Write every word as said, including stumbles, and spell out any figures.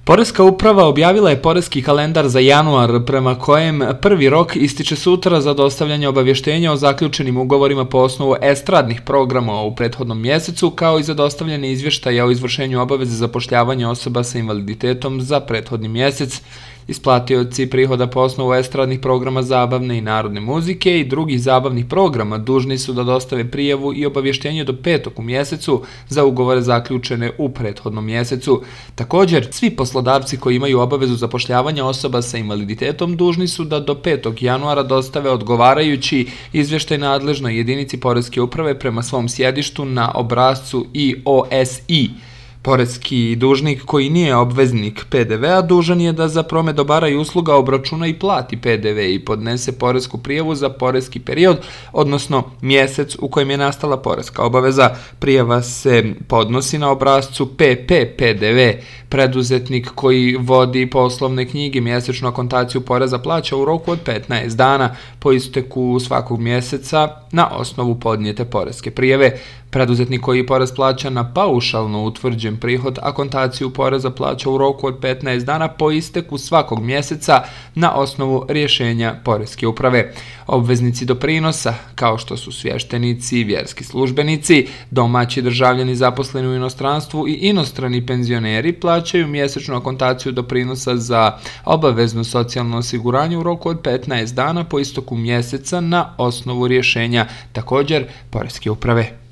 Poreska uprava objavila je poreski kalendar za januar, prema kojem prvi rok ističe sutra za dostavljanje obavještenja o zaključenim ugovorima po osnovu estradnih programa u prethodnom mjesecu, kao i za dostavljanje izvještaja o izvršenju obaveze zapošljavanja osoba sa invaliditetom za prethodni mjesec. Isplatioci prihoda po osnovu estradnih programa zabavne i narodne muzike i drugih zabavnih programa dužni su da dostave prijavu i obavještenje do petog u mjesecu za ugovore zaključene u prethodnom mjesecu. Također, svi poslodavci koji imaju obavezu zapošljavanja osoba sa invaliditetom dužni su da do petog januara dostave odgovarajući izvještaj nadležnoj jedinici poreske uprave prema svom sjedištu na obrascu I O S I. Poreski dužnik koji nije obveznik P D V-a dužan je da za promet dobara i usluga obračuna i plati P D V i podnese poresku prijavu za poreski period, odnosno mjesec u kojem je nastala poreska obaveza. Prijava se podnosi na obrascu P P P D V. Preduzetnik koji vodi poslovne knjige mjesečnu akontaciju poreza plaća u roku od petnaest dana po isteku svakog mjeseca na osnovu podnijete poreske prijave. Preduzetnik koji porez plaća na paušalno utvrđen prihod akontaciju poreza plaća u roku od petnaest dana po isteku svakog mjeseca na osnovu rješenja poreske uprave. Obveznici doprinosa, kao što su svještenici, vjerski službenici, domaći državljani zaposleni u inostranstvu i inostrani penzioneri, plaćaju mjesečnu akontaciju doprinosa za obavezno socijalno osiguranje u roku od petnaest dana po isteku mjeseca na osnovu rješenja također poreske uprave.